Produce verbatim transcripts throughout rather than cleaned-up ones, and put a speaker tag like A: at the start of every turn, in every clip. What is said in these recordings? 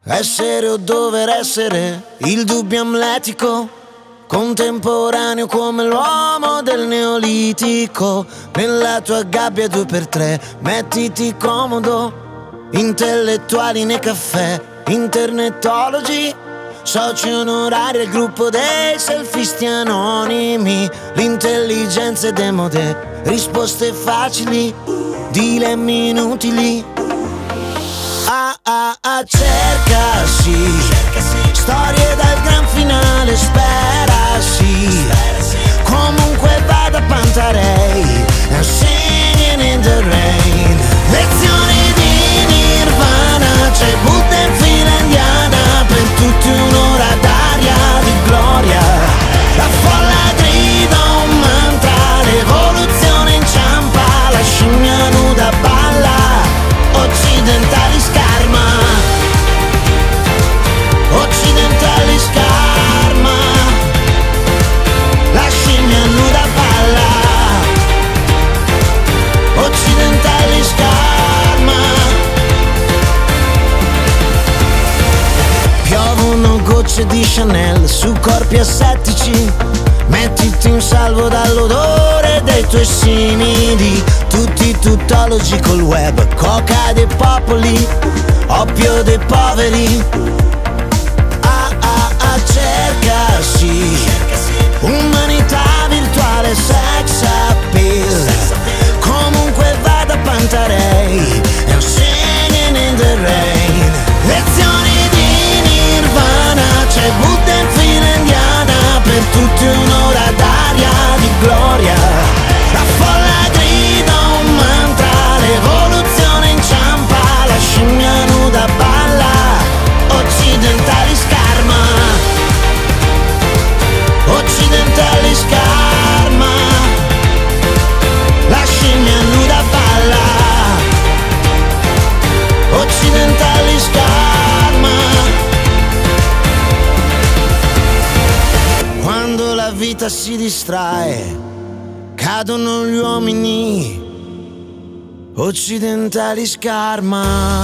A: Essere o dover essere, il dubbio amletico, contemporaneo come l'uomo del neolitico. Nella tua gabbia due per tre, mettiti comodo. Intellettuali nei caffè, internetologi, soci onorari al gruppo dei selfisti anonimi. L'intelligenza è demode, risposte facili, dilemmi inutili. Ah ah ah, cercasi, storie dal gran finale, sperasi. Comunque vada Pantarei, I'm singing in the rain. Lezioni di Nirvana, c'è Buddha in fila indiana, per tutti un'ora d'aria di gloria. La folla grida un mantra, l'evoluzione inciampa, la scimmia nuda balla, occidentali scarma, occidentali scarma, la scimmia nuda balla, occidentali scarma. Piovono gocce di Chanel su corpi assettici, mettiti in salvo dall'odore dei tuoi simili. Tutti tuttologi col web, coca dei popoli, oppio dei poveri. Ah ah ah, cercasi, umanità virtuale, sex appeal. Comunque vada Pantarei, I'm singing in the rain. Lezioni di Nirvana, c'è Buddha in fila indiana, per tutti un'ora d'aria di gloria. La folla grida un mantra, l'evoluzione inciampa, la scimmia nuda balla, occidentali scarma, occidentali scarma, la scimmia nuda balla, occidentali scarma. Quando la vita si distrae, cadono gli uomini, occidentali scarma.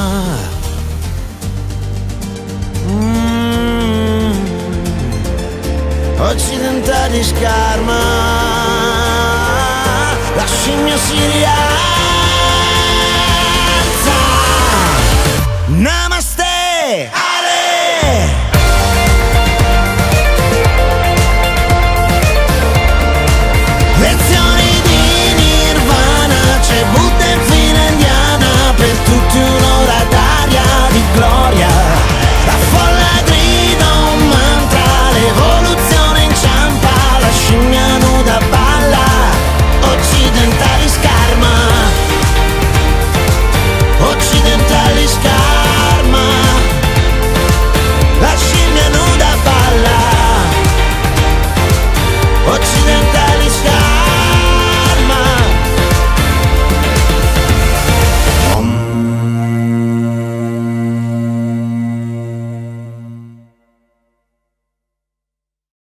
A: Mm. Occidentali scarma, la scimmia si rialza.